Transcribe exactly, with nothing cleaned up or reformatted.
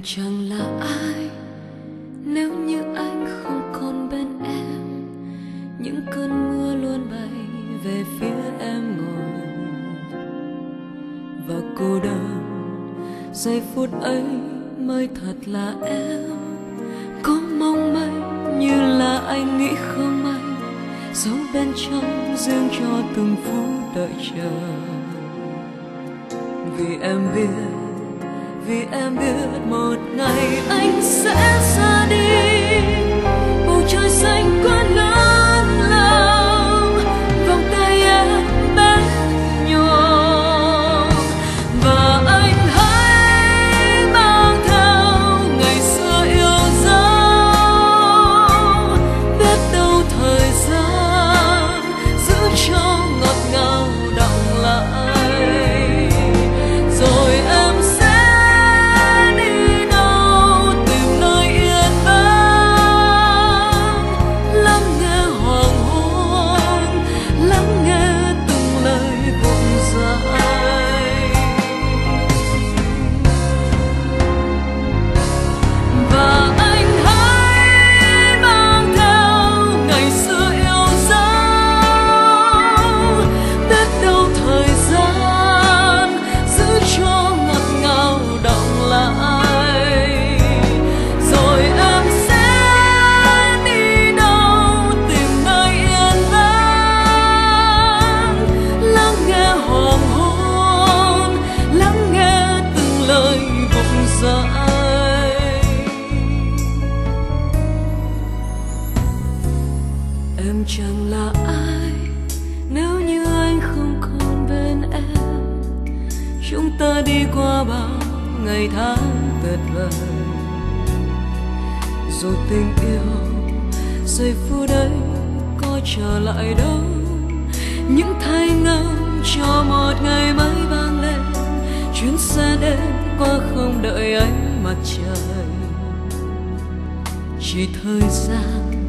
chẳng là ai nếu như anh không còn bên em. Những cơn mưa luôn bay về phía em ngồi và cô đơn. Giây phút ấy mới thật là em. Có mong manh như là anh nghĩ không anh, giấu bên trong riêng cho từng phút đợi chờ. Vì em biết, vì em biết một ngày anh sẽ ra đi. Bầu trời xanh quá lớn lao, vòng tay em bé nhỏ. Và anh hãy mang theo ngày xưa yêu dấu, biết đâu thời gian giữ cho ngọt ngào đọng lại. Rồi em sẽ em chẳng là ai nếu như anh không còn bên em. Chúng ta đi qua bao ngày tháng tuyệt vời, dù tình yêu giây phút ấy có trở lại đâu. Những thanh âm cho một ngày mới vang lên, chuyến xe đến qua không đợi ánh mặt trời. Chỉ thời gian